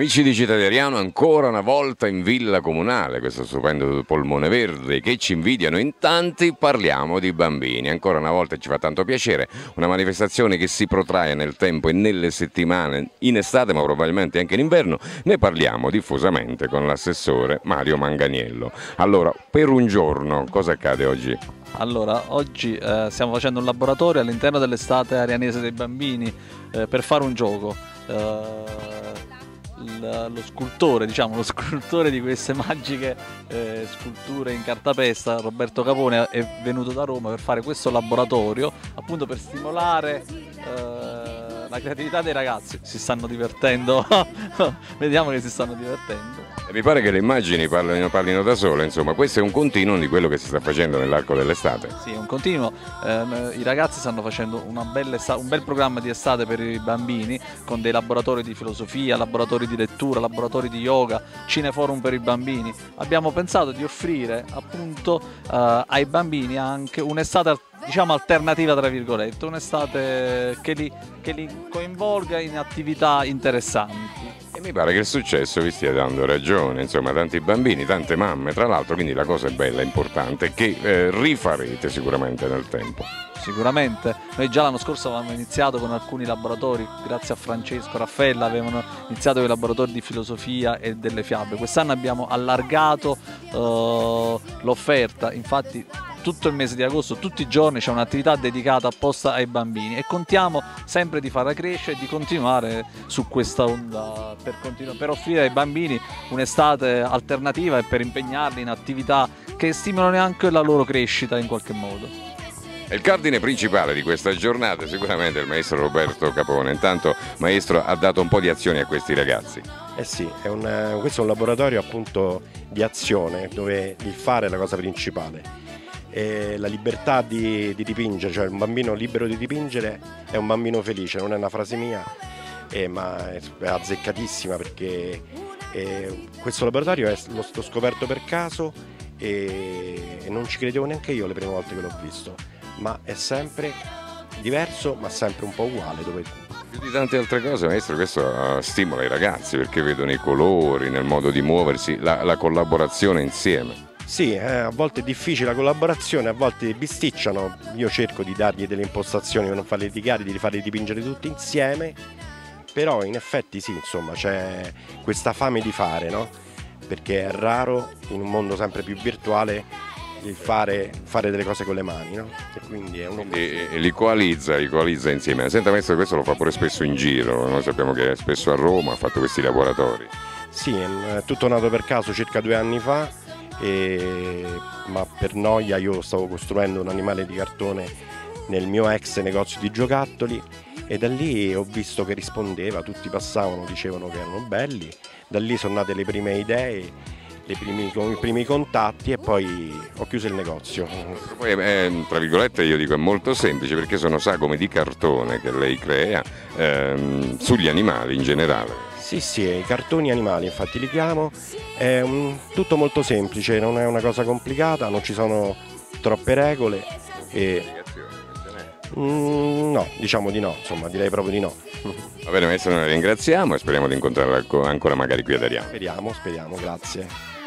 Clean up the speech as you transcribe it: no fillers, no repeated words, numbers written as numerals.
Amici di Città di Ariano, ancora una volta in Villa Comunale, questo stupendo polmone verde che ci invidiano in tanti, parliamo di bambini. Ancora una volta ci fa tanto piacere, una manifestazione che si protrae nel tempo e nelle settimane, in estate ma probabilmente anche in inverno. Ne parliamo diffusamente con l'assessore Mario Manganiello. Allora, per un giorno, cosa accade oggi? Allora, oggi stiamo facendo un laboratorio all'interno dell'estate arianese dei bambini per fare un gioco. Lo scultore di queste magiche sculture in cartapesta, Roberto Capone, è venuto da Roma per fare questo laboratorio, appunto per stimolare la creatività dei ragazzi. Si stanno divertendo, vediamo che si stanno divertendo. Mi pare che le immagini parlino da sole, insomma, questo è un continuum di quello che si sta facendo nell'arco dell'estate. Sì, è un continuo. I ragazzi stanno facendo un bel programma di estate per i bambini, con dei laboratori di filosofia, laboratori di lettura, laboratori di yoga, cineforum per i bambini. Abbiamo pensato di offrire appunto ai bambini anche un'estate, diciamo, alternativa, tra virgolette, un'estate che li coinvolga in attività interessanti. E mi pare che il successo vi stia dando ragione, insomma, tanti bambini, tante mamme, tra l'altro, quindi la cosa è bella, importante, che rifarete sicuramente nel tempo. Sicuramente, noi già l'anno scorso avevamo iniziato con alcuni laboratori, grazie a Francesco Raffaella avevano iniziato con i laboratori di filosofia e delle fiabe. Quest'anno abbiamo allargato l'offerta, infatti tutto il mese di agosto, tutti i giorni c'è un'attività dedicata apposta ai bambini e contiamo sempre di farla crescere e di continuare su questa onda per offrire ai bambini un'estate alternativa e per impegnarli in attività che stimolano anche la loro crescita in qualche modo. Il cardine principale di questa giornata è sicuramente il maestro Roberto Capone. Intanto, maestro, ha dato un po' di azioni a questi ragazzi. Eh sì, questo è un laboratorio appunto di azione dove il fare è la cosa principale. E la libertà di dipingere, cioè un bambino libero di dipingere è un bambino felice, non è una frase mia, ma è azzeccatissima, perché questo laboratorio l'ho scoperto per caso e non ci credevo neanche io le prime volte che l'ho visto, ma è sempre diverso ma sempre un po' uguale. Più di tante altre cose, maestro, questo stimola i ragazzi perché vedono i colori, nel modo di muoversi, la collaborazione insieme. Sì, a volte è difficile la collaborazione, a volte bisticciano, io cerco di dargli delle impostazioni per non farli litigare, di farli dipingere tutti insieme, però in effetti sì, insomma, c'è questa fame di fare, no? Perché è raro in un mondo sempre più virtuale il fare delle cose con le mani, no? E quindi è e li coalizza insieme. Senta, maestro, questo lo fa pure spesso in giro, noi sappiamo che spesso a Roma ha fatto questi laboratori. Sì, è tutto nato per caso circa 2 anni fa. Ma per noia io stavo costruendo un animale di cartone nel mio ex negozio di giocattoli e da lì ho visto che rispondeva, tutti passavano, dicevano che erano belli, da lì sono nate le prime idee, i primi contatti e poi ho chiuso il negozio. Poi tra virgolette io dico è molto semplice perché sono sagome di cartone che lei crea sugli animali in generale. Sì, i cartoni animali infatti li chiamo, è tutto molto semplice, non è una cosa complicata, non ci sono troppe regole e no, diciamo di no, insomma direi proprio di no. Va bene maestro, noi la ringraziamo e speriamo di incontrarla ancora magari qui ad Ariano. Speriamo, grazie.